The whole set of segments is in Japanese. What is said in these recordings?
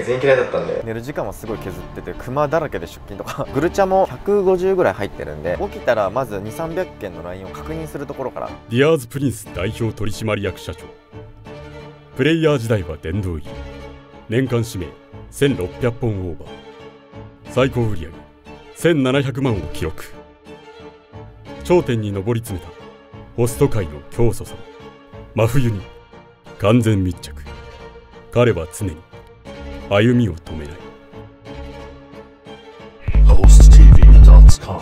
外全員嫌いだったんで、寝る時間はすごい削っててクマだらけで出勤とかグルチャも150ぐらい入ってるんで、起きたらまず2、300件の LINE を確認するところから。 ディアーズプリンス代表取締役社長、プレイヤー時代は殿堂入り、年間指名1600本オーバー、最高売上1700万を記録。頂点に上り詰めたホスト界の教祖様、真冬に完全密着。彼は常に歩みを止めない。 hosttv.com。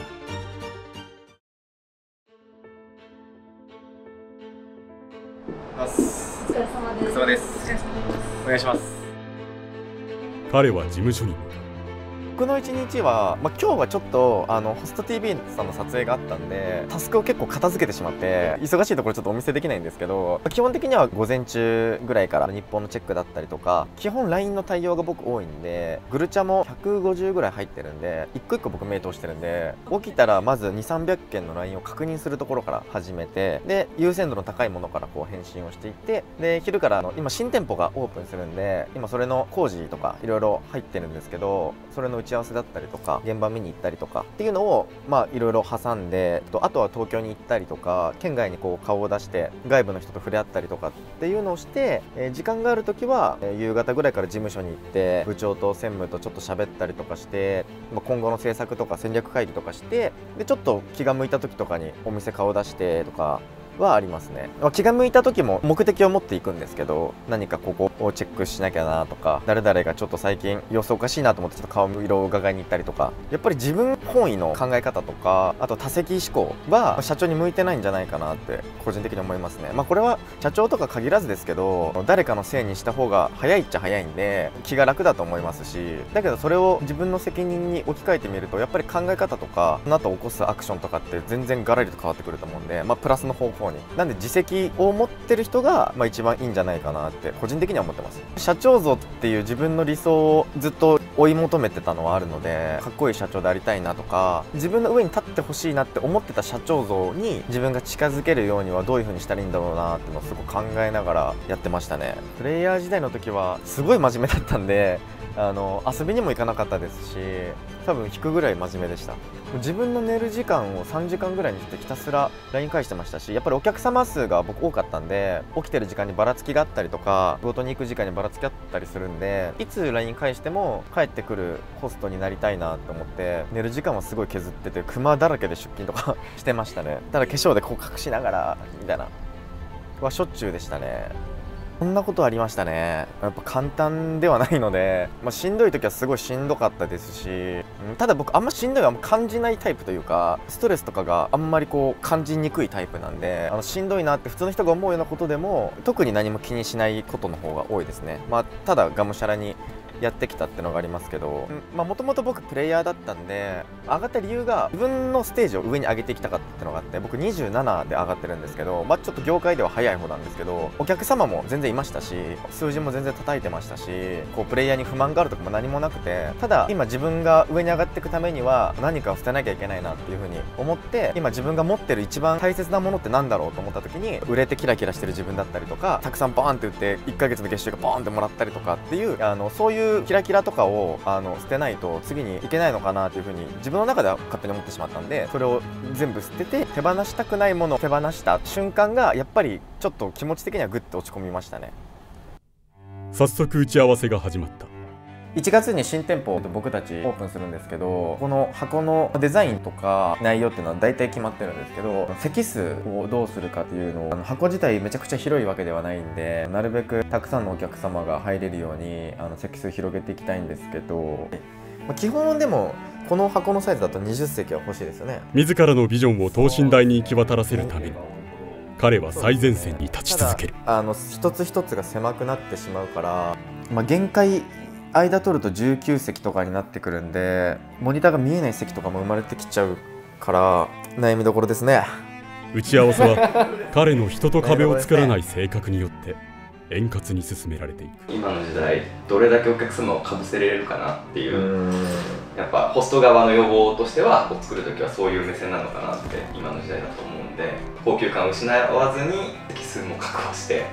お疲れ様です。お願いします。 彼は事務所に向かう。 僕の一日は、今日はちょっとホスト TV さんの撮影があったんで、タスクを結構片付けてしまって忙しいところちょっとお見せできないんですけど、基本的には午前中ぐらいから日本のチェックだったりとか、基本 LINE の対応が僕多いんで、グルチャも150ぐらい入ってるんで、一個一個僕目通してるんで、起きたらまず2、300件の LINE を確認するところから始めて、で優先度の高いものからこう返信をしていって、で昼から今新店舗がオープンするんで、今それの工事とかいろいろ入ってるんですけど、それの打ち合わせだったりとか現場見に行ったりとかっていうのをいろいろ挟んで、あとは東京に行ったりとか県外にこう顔を出して外部の人と触れ合ったりとかっていうのをして、時間がある時は夕方ぐらいから事務所に行って部長と専務とちょっと喋ったりとかして、今後の政策とか戦略会議とかして、でちょっと気が向いた時とかにお店顔出してとかはありますね。気が向いた時も目的を持っていくんですけど、何かここをチェックしなきゃなとか、誰々がちょっと最近様子おかしいなと思ってちょっと顔色を伺いに行ったりとか、やっぱり自分本位の考え方とか、あと多責思考は社長に向いてないんじゃないかなって個人的に思いますね。これは社長とか限らずですけど、誰かのせいにした方が早いっちゃ早いんで気が楽だと思いますし、だけどそれを自分の責任に置き換えてみると、やっぱり考え方とかその後起こすアクションとかって全然ガラリと変わってくると思うんで、プラスの方向なんで自責を持ってる人が一番いいんじゃないかなって個人的には思ってます。社長像っていう自分の理想をずっと追い求めてたのはあるので、かっこいい社長でありたいなとか、自分の上に立ってほしいなって思ってた社長像に自分が近づけるようにはどういう風にしたらいいんだろうなっていうのをすごく考えながらやってましたね。プレイヤー時代の時はすごい真面目だったんで、遊びにも行かなかったですし、多分引くぐらい真面目でした。自分の寝る時間を3時間ぐらいにしてひたすら LINE 返してましたし、やっぱりお客様数が僕多かったんで、起きてる時間にばらつきがあったりとか、仕事に行く時間にばらつきあったりするんで、いつ LINE 返しても帰ってくるホストになりたいなと思って、寝る時間はすごい削っててクマだらけで出勤とかしてましたね。ただ化粧でこう隠しながらみたいなはしょっちゅうでしたね。こんなことありましたね。やっぱ簡単ではないので、しんどい時はすごいしんどかったですし、ただ僕あんましんどいは感じないタイプというか、ストレスとかがあんまりこう感じにくいタイプなんで、しんどいなって普通の人が思うようなことでも特に何も気にしないことの方が多いですね。ただがむしゃらにやってきたってのがありますけど、もともと僕プレイヤーだったんで、上がった理由が自分のステージを上に上げていきたかったってのがあって、僕27で上がってるんですけど、ちょっと業界では早い方なんですけど、お客様も全然いましたし、数字も全然叩いてましたし、こうプレイヤーに不満があるとかも何もなくて、ただ今自分が上に上がっていくためには何かを捨てなきゃいけないなっていう風に思って、今自分が持ってる一番大切なものってなんだろうと思った時に、売れてキラキラしてる自分だったりとか、たくさんバーンって売って1ヶ月の月収がバーンってもらったりとかっていう、そういうキラキラとかを捨てないと次にいけないのかなというふうに自分の中では勝手に思ってしまったんで、それを全部捨てて手放したくないものを手放した瞬間がやっぱりちょっと気持ち的にはグッと落ち込みましたね。 早速打ち合わせが始まった。 1月に新店舗で僕たちオープンするんですけど、この箱のデザインとか内容っていうのは大体決まってるんですけど、席数をどうするかっていうのを、箱自体めちゃくちゃ広いわけではないんで、なるべくたくさんのお客様が入れるように席数広げていきたいんですけど、基本でもこの箱のサイズだと20席は欲しいですよね。 自らのビジョンを等身大に行き渡らせるために彼は最前線に立ち続ける。 一つ一つが狭くなってしまうから、限界間取ると19席とかになってくるんで、モニターが見えない席とかも生まれてきちゃうから悩みどころですね。 打ち合わせは彼の人と壁を作らない性格によって円滑に進められていく。 今の時代どれだけお客様をかぶせれるかなっていう、やっぱホスト側の要望としては作る時はそういう目線なのかなって今の時代だと思うんで、高級感を失わずに席数も確保して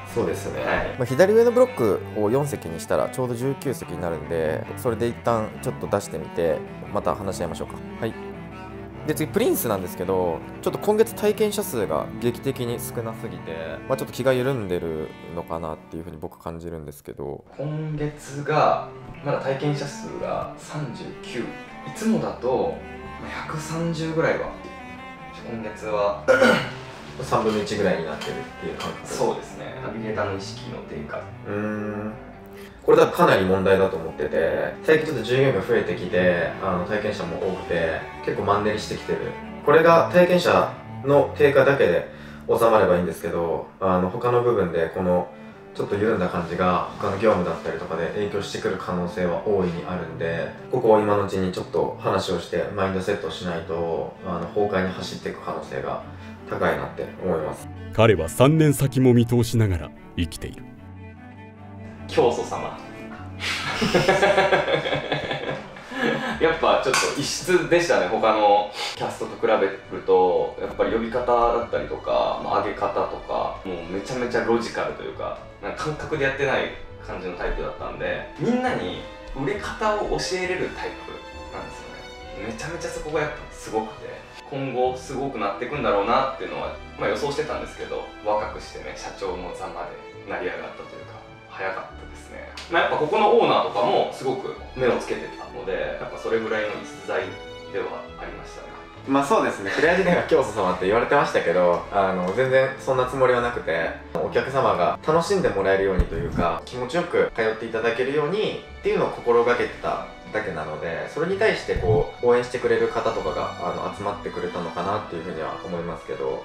そうですね、 はいまあ、左上のブロックを4席にしたらちょうど19席になるんで、それで一旦ちょっと出してみてまた話し合いましょうか。はい。で次プリンスなんですけど、ちょっと今月体験者数が劇的に少なすぎて、まあ、ちょっと気が緩んでるのかなっていうふうに僕感じるんですけど、 今月がまだ体験者数が39、いつもだと130ぐらいは、今月は 3分の1ぐらいになってるっていう感じ。 そうですね、ナビゲーターの意識の低下。 これだかなり問題だと思ってて、最近ちょっと従業員が増えてきて、体験者も多くて結構マンネリしてきてる。これが体験者の低下だけで収まればいいんですけど、他の部分でこのちょっと緩んだ感じが他の業務だったりとかで影響してくる可能性は大いにあるんで、ここを今のうちにちょっと話をしてマインドセットしないと崩壊に走っていく可能性が高いなって思います。 彼は3年先も見通しながら生きている。 教祖様やっぱちょっと異質でしたね。他のキャストと比べるとやっぱり呼び方だったりとか、上げ方とかもうめちゃめちゃロジカルというか、なんか感覚でやってない感じのタイプだったんで、みんなに売れ方を教えれるタイプなんですよね。めちゃめちゃそこがやっぱすごくて、今後すごくなっていくんだろうなっていうのは、予想してたんですけど、若くしてね社長の座まで成り上がったというか早かったですね。やっぱここのオーナーとかもすごく目をつけてたので、やっぱそれぐらいの逸材ではありましたね。 まあそうですね、プレイヤー時代が教祖様って言われてましたけど、全然そんなつもりはなくて、お客様が楽しんでもらえるようにというか、気持ちよく通っていただけるようにっていうのを心がけてただけなので、それに対してこう応援してくれる方とかが集まってくれたのかなっていうふうには思いますけど。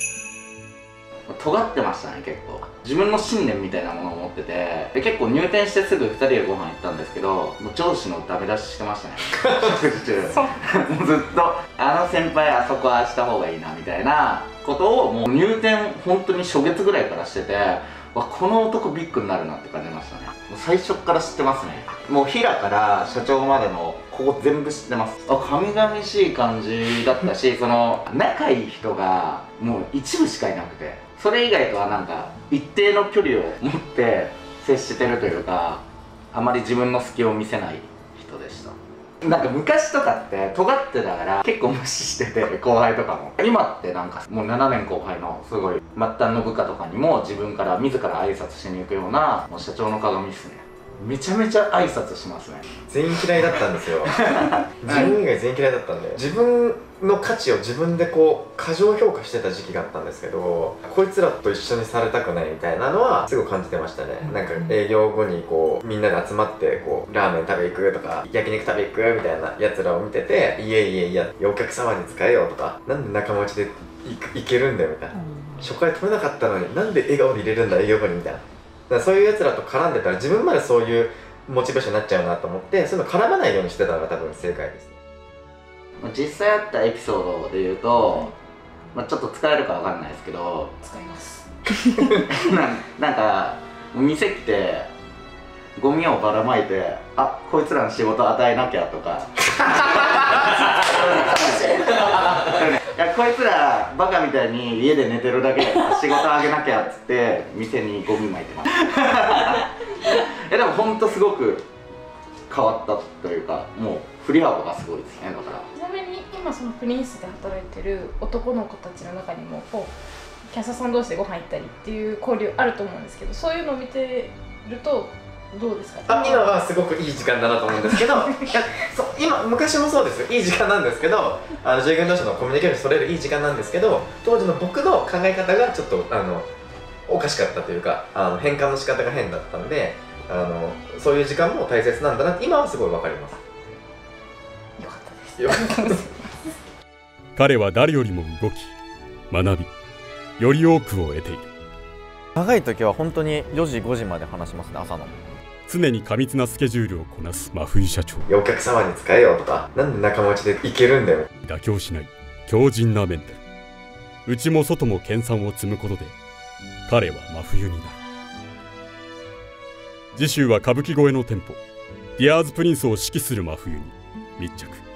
尖ってましたね。結構自分の信念みたいなものを持ってて、で結構入店してすぐ2人でご飯行ったんですけど、もう上司のダメ出ししてましたね食事中もうずっと先輩あそこはした方がいいなみたいなことを、もう入店本当に初月ぐらいからしてて、わこの男ビッグになるなって感じましたね。もう最初から知ってますね。もう平から社長までのここ全部知ってます。神々しい感じだったし、その仲いい人がもう一部しかいなくて、それ以外とはなんか一定の距離を持って接してるというか、あまり自分の隙を見せない人でした。なんか昔とかって尖ってたから結構無視してて、後輩とかも。今ってなんかもう7年後輩のすごい末端の部下とかにも自分から自ら挨拶しに行くような、もう社長の鏡っすね。めちゃめちゃ挨拶しますね。 全員嫌いだったんですよ自分以外全員嫌いだったんで、自分の価値を自分でこう過剰評価してた時期があったんですけど、こいつらと一緒にされたくないみたいなのはすごい感じてましたね。なんか営業後にこうみんなで集まってこうラーメン食べ行くとか焼肉食べ行くみたいなやつらを見てて、いやお客様に使えよとか、なんで仲間内で行けるんだよみたいな、初回取れなかったのになんで笑顔で入れるんだ営業後にみたいな。だからそういうやつらと絡んでたら自分までそういうモチベーションになっちゃうなと思って、そういうの絡まないようにしてたのが多分正解ですね。 実際あったエピソードで言うと、ちょっと使えるかわかんないですけど、 使いますなんか店来てゴミをばらまいて、あこいつらの仕事与えなきゃとかいやこいつらバカみたいに家で寝てるだけだから仕事あげなきゃっつって店にゴミ撒いてますでもほんとすごく変わったというか、もう振り幅がすごいですね。だからちなみに今そのプリンスで働いてる男の子たちの中にもこうキャスターさん同士でご飯行ったりっていう交流あると思うんですけど、そういうのを見てるとどうですか？ 今はすごくいい時間だなと思うんですけど昔もそうですよ、いい時間なんですけど、従業員同士のコミュニケーション取れるいい時間なんですけど、当時の僕の考え方がちょっとおかしかったというか、変換の仕方が変だったんで、そういう時間も大切なんだなって今はすごい分かります。 よかったです。 よかったです彼は誰よりも動き学び、より多くを得ている。 長い時は本当に4時5時まで話しますね、朝の。 常に過密なスケジュールをこなす真冬社長。 お客様に使えよとか、なんで仲間内で行けるんだよ。 妥協しない強靭なメンタル。内も外も研鑽を積むことで彼は真冬になる。次週は歌舞伎越えの店舗ディアーズプリンスを指揮する真冬に密着。